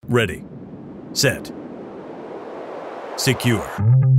Ready, set, secure.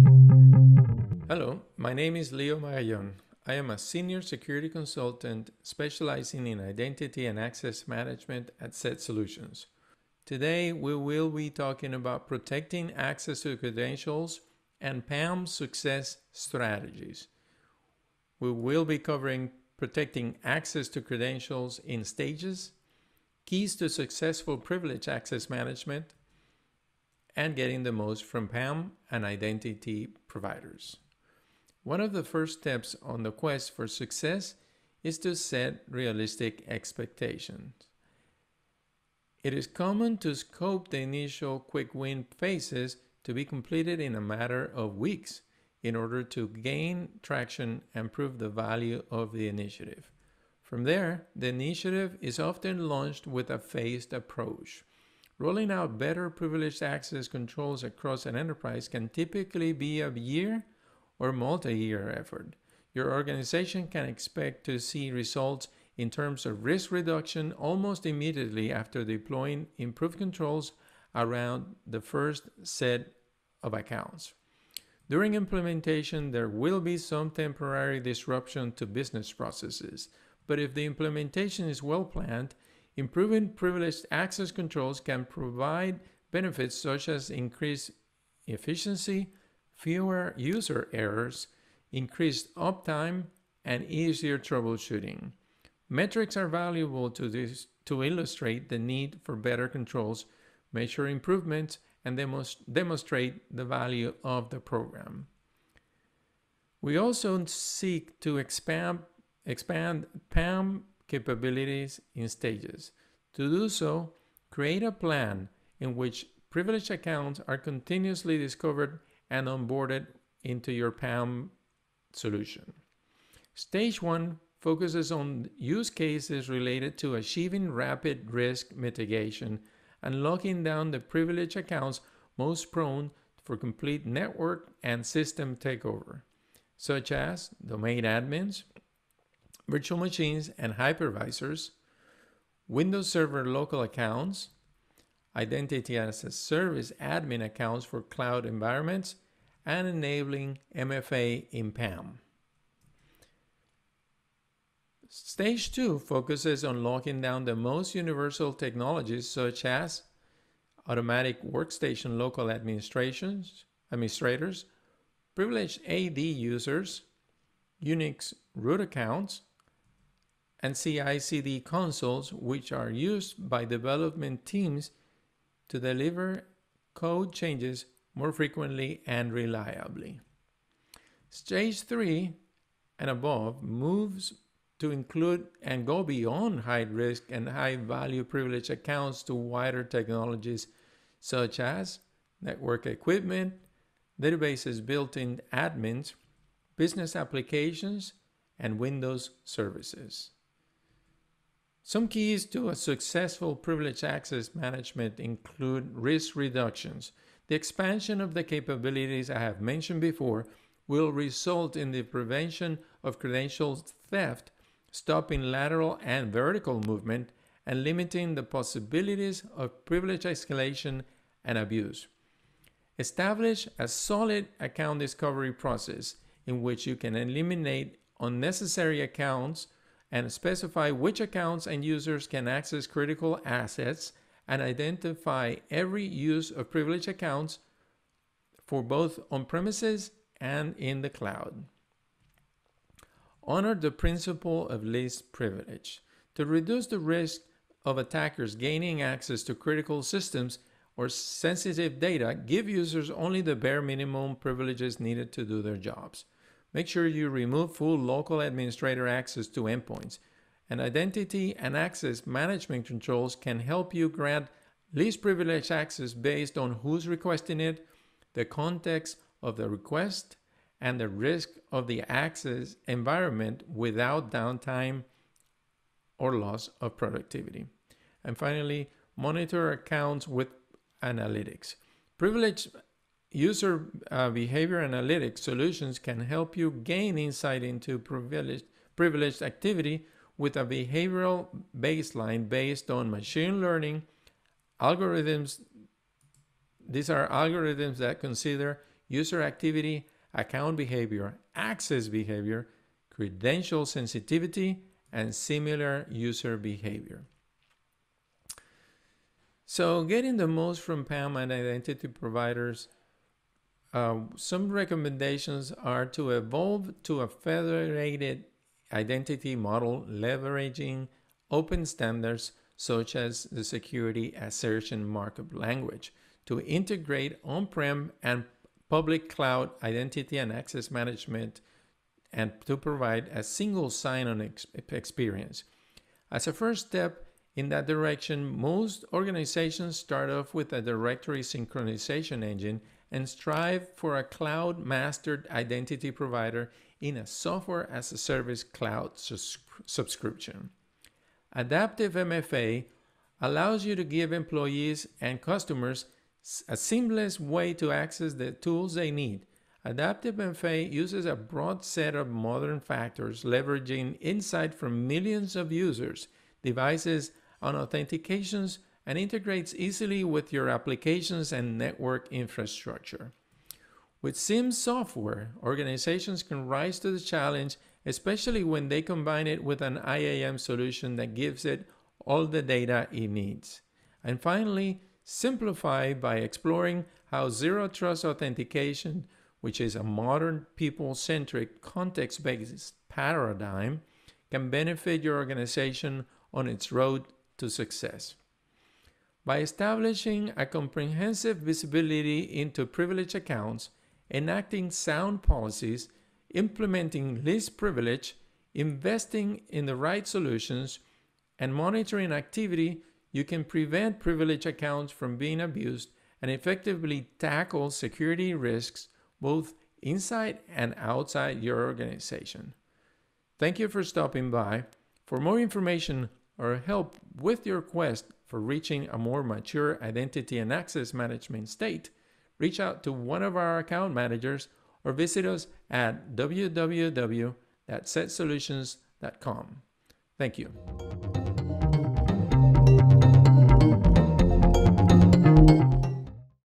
Hello, my name is Leo Magallon. I am a senior security consultant specializing in identity and access management at SET Solutions. Today, we will be talking about protecting access to credentials and PAM success strategies. We will be covering protecting access to credentials in stages, keys to successful privilege access management, and getting the most from PAM and identity providers. One of the first steps on the quest for success is to set realistic expectations. It is common to scope the initial quick win phases to be completed in a matter of weeks in order to gain traction and prove the value of the initiative. From there, the initiative is often launched with a phased approach. Rolling out better privileged access controls across an enterprise can typically be a year or multi-year effort. Your organization can expect to see results in terms of risk reduction almost immediately after deploying improved controls around the first set of accounts. During implementation, there will be some temporary disruption to business processes, but if the implementation is well planned, improving privileged access controls can provide benefits such as increased efficiency, fewer user errors, increased uptime, and easier troubleshooting. Metrics are valuable to illustrate the need for better controls, measure improvements, and demonstrate the value of the program. We also seek to expand PAM capabilities in stages. To do so, create a plan in which privileged accounts are continuously discovered and onboarded into your PAM solution. Stage 1 focuses on use cases related to achieving rapid risk mitigation and locking down the privileged accounts most prone for complete network and system takeover, such as domain admins, virtual machines and hypervisors, Windows Server local accounts, identity as a service admin accounts for cloud environments, and enabling MFA in PAM. Stage 2 focuses on locking down the most universal technologies such as automatic workstation local administrators, privileged AD users, Unix root accounts, and CI/CD consoles, which are used by development teams to deliver code changes more frequently and reliably. Stage 3 and above moves to include and go beyond high risk and high value privileged accounts to wider technologies such as network equipment, databases built-in admins, business applications, and Windows services. Some keys to a successful privileged access management include risk reductions. The expansion of the capabilities I have mentioned before will result in the prevention of credentials theft, stopping lateral and vertical movement, and limiting the possibilities of privilege escalation and abuse. Establish a solid account discovery process in which you can eliminate unnecessary accounts and specify which accounts and users can access critical assets and identify every use of privileged accounts for both on-premises and in the cloud. Honor the principle of least privilege. To reduce the risk of attackers gaining access to critical systems or sensitive data, give users only the bare minimum privileges needed to do their jobs. Make sure you remove full local administrator access to endpoints. And identity and access management controls can help you grant least privileged access based on who's requesting it, the context of the request, and the risk of the access environment without downtime or loss of productivity. And finally, monitor accounts with analytics. Privileged user behavior analytics solutions can help you gain insight into privileged activity with a behavioral baseline based on machine learning, algorithms These are algorithms that consider user activity, account behavior, access behavior, credential sensitivity, and similar user behavior. So getting the most from PAM and identity providers, some recommendations are to evolve to a federated identity model leveraging open standards such as the security assertion markup language to integrate on-prem and public cloud identity and access management and to provide a single sign-on experience. As a first step in that direction, most organizations start off with a directory synchronization engine and strive for a cloud-mastered identity provider in a software-as-a-service cloud subscription. Adaptive MFA allows you to give employees and customers a seamless way to access the tools they need. Adaptive MFA uses a broad set of modern factors, leveraging insight from millions of users, devices, and authentications, and integrates easily with your applications and network infrastructure. With SIM software, organizations can rise to the challenge, especially when they combine it with an IAM solution that gives it all the data it needs. And finally, simplify by exploring how Zero Trust Authentication, which is a modern people-centric context-based paradigm, can benefit your organization on its road to success. By establishing a comprehensive visibility into privileged accounts, enacting sound policies, implementing least privilege, investing in the right solutions, and monitoring activity, you can prevent privileged accounts from being abused and effectively tackle security risks both inside and outside your organization. Thank you for stopping by. For more information or help with your quest for reaching a more mature identity and access management state, reach out to one of our account managers or visit us at www.setsolutions.com. Thank you.